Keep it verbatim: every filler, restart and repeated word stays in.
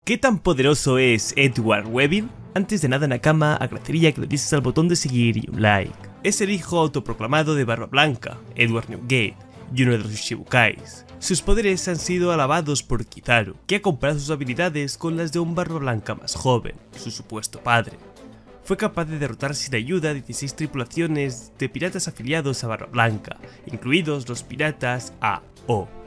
¿Qué tan poderoso es Edward Weevil? Antes de nada, Nakama, agradecería que le dieses al botón de seguir y un like. Es el hijo autoproclamado de Barba Blanca, Edward Newgate, y uno de los Shichibukais. Sus poderes han sido alabados por Kizaru, que ha comparado sus habilidades con las de un Barba Blanca más joven, su supuesto padre. Fue capaz de derrotar sin ayuda a dieciséis tripulaciones de piratas afiliados a Barba Blanca, incluidos los piratas A O